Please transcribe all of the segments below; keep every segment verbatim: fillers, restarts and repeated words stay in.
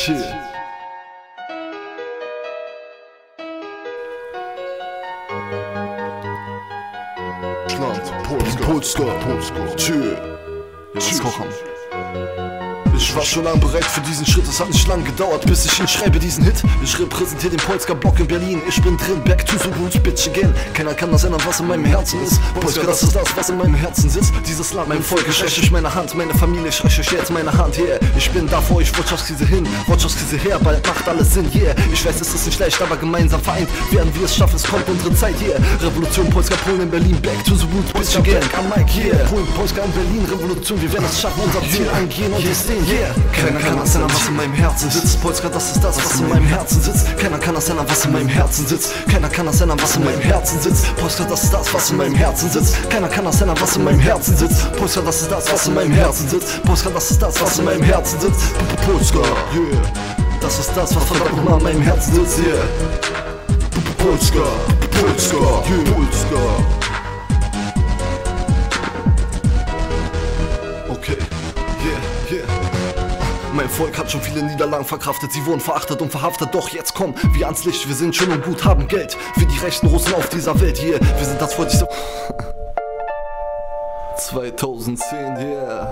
Chill. Schland, Polska, Polska, Polska, Chill. Jetzt kochen. Ich war schon lange bereit für diesen Schritt, es hat nicht lang gedauert, bis ich ihn schreibe, diesen Hit. Ich repräsentiere den Polska-Block in Berlin, ich bin drin, back to the roots, bitch again. Keiner kann das ändern, was in meinem Herzen ist. Polska, das ist das, was in meinem Herzen sitzt. Dieses Land, mein Volk, ich reiche euch meine Hand, meine Familie, ich reiche euch jetzt meine Hand, yeah. Ich bin da vor euch, Wirtschaftskrise hin, Wirtschaftskrise her, bald macht alles Sinn, yeah. Ich weiß, es ist nicht leicht, aber gemeinsam vereint werden wir es schaffen, es kommt unsere Zeit, yeah. Revolution, Polska, Polen in Berlin, back to the roots, bitch again. Am Mike, yeah. Polen, Polska in Berlin, Revolution, wir werden es schaffen, unser Ziel angehen und es sehen, yeah. Keiner kann das ändern, was in meinem Herzen sitzt. Polska, das ist das, was in meinem Herzen sitzt. Keiner kann das ändern, was in meinem Herzen sitzt. Keiner kann das ändern, was in meinem Herzen sitzt. Polska, das ist das, was in meinem Herzen sitzt. Keiner kann das ändern, was in meinem Herzen sitzt. Polska, das ist das, was in meinem Herzen sitzt. Polska, das ist das, was in meinem Herzen sitzt. Polska, yeah. Das ist das, was verdammt nochmal in meinem Herzen sitzt, yeah. Polska, Polska, yeah. Polska. Okay, yeah, yeah. Mein Volk hat schon viele Niederlagen verkraftet, sie wurden verachtet und verhaftet, doch jetzt komm, wir ans Licht, wir sind schön und gut, haben Geld, wie die rechten Russen auf dieser Welt, hier, yeah. Wir sind das Volk, so zweitausendzehn, yeah,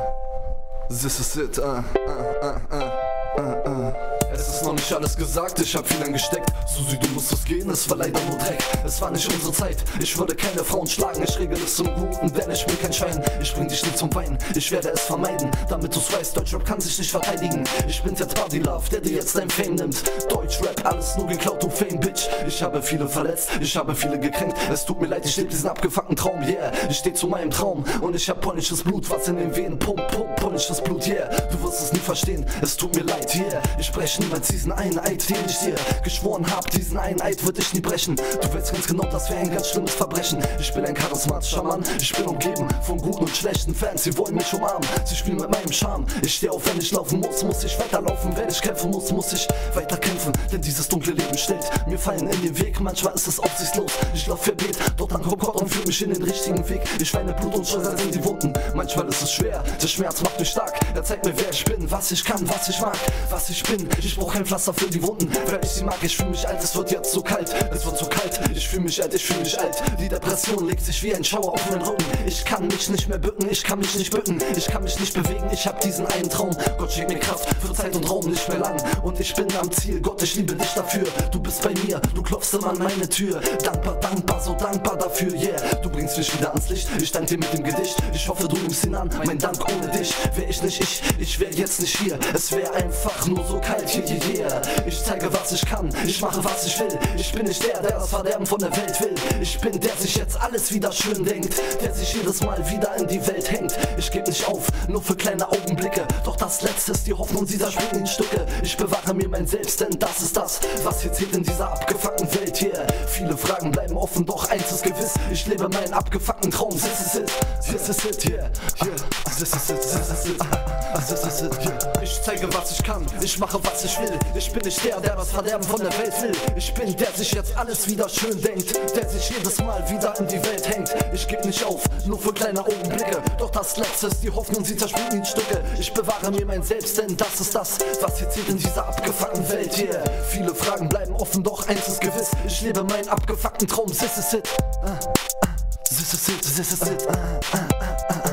this is it, uh, uh, uh, uh, uh, uh. Es ist noch nicht alles gesagt, ich hab viel angesteckt. Susi, du musstest gehen, es war leider nur Dreck. Es war nicht unsere Zeit, ich würde keine Frauen schlagen. Ich regel es zum Guten, denn ich bin kein Schein. Ich bring dich nicht zum Weinen, ich werde es vermeiden. Damit du's weißt, Deutschrap kann sich nicht verteidigen. Ich bin der Party Love, der dir jetzt dein Fame nimmt. Deutschrap, alles nur geklaut und Fame, Bitch. Ich habe viele verletzt, ich habe viele gekränkt. Es tut mir leid, ich lebe diesen abgefuckten Traum, yeah. Ich steh zu meinem Traum und ich hab polnisches Blut, was in den Venen pumpt, pumpt, polnisches Blut, yeah. Du wirst es nie verstehen, es tut mir leid, yeah. Ich spreche niemals diesen einen Eid, den ich dir geschworen hab, diesen einen Eid würde ich nie brechen. Du weißt ganz genau, das wäre ein ganz schlimmes Verbrechen. Ich bin ein charismatischer Mann, ich bin umgeben von guten und schlechten Fans, sie wollen mich umarmen, sie spielen mit meinem Charme. Ich steh auf, wenn ich laufen muss, muss ich weiterlaufen, wenn ich kämpfen muss, muss ich weiter kämpfen, denn dieses dunkle Leben stellt mir Fallen in den Weg, manchmal ist es aussichtslos. Ich lauf verbeet, dort an Gott und fühl mich in den richtigen Weg. Ich weine Blut und Scheuer sind die Wunden, manchmal ist es schwer, der Schmerz macht mich stark. Er zeigt mir, wer ich bin, was ich kann, was ich mag, was ich bin. Ich brauch kein Pflaster für die Wunden, weil ich sie mag. Ich fühl mich alt, es wird jetzt so kalt, es wird so kalt. Ich fühl mich alt, ich fühl mich alt. Die Depression legt sich wie ein Schauer auf meinen Rücken. Ich kann mich nicht mehr bücken, ich kann mich nicht bücken, ich kann mich nicht bewegen. Ich hab diesen einen Traum, Gott schenkt mir Kraft für Zeit und Raum nicht mehr lang. Und ich bin am Ziel, Gott, ich liebe dich dafür. Du bist bei mir, du klopfst immer an meine Tür. Dankbar, dankbar, so dankbar dafür, yeah. Du bringst mich wieder ans Licht, ich danke dir mit dem Gedicht. Ich hoffe, du nimmst ihn an, mein Dank ohne dich wär ich nicht ich, ich wär jetzt nicht hier. Es wär einfach nur so kalt, hier, yeah, yeah. Ich zeige, was ich kann, ich mache, was ich will. Ich bin nicht der, der das Verderben von der Welt will. Ich bin der, sich jetzt alles wieder schön denkt, der sich jedes Mal wieder in die Welt hängt. Ich geb nicht auf, nur für kleine Augenblicke. Doch das Letzte ist die Hoffnung, sie zerspringt in Stücke. Ich bewahre mir mein Selbst, denn das ist das, was hier zählt in dieser abgefuckten Welt hier. Yeah. Viele Fragen bleiben offen, doch eins ist gewiss. Ich lebe meinen abgefuckten Traum. This is it, this is it, yeah, yeah. This is it, this is it, this is it, yeah. Ich zeige, was ich kann, ich mache, was ich will. Ich bin nicht der, der das Verderben von der Welt will. Ich bin der, sich jetzt alles wieder schön denkt, der sich jedes Mal wieder in die Welt hängt. Ich geb nicht auf, nur für kleine Augenblicke. Doch das Letzte ist die Hoffnung, sie zerspringt in Stücke. Ich bewahre mir mein Selbst, denn das ist das, was hier zählt in dieser abgefuckten Welt, yeah. Viele Fragen bleiben offen, doch eins ist gewiss. Ich lebe meinen abgefuckten Traum, this is it, uh, uh, this is it, this is it, uh, uh, uh, uh.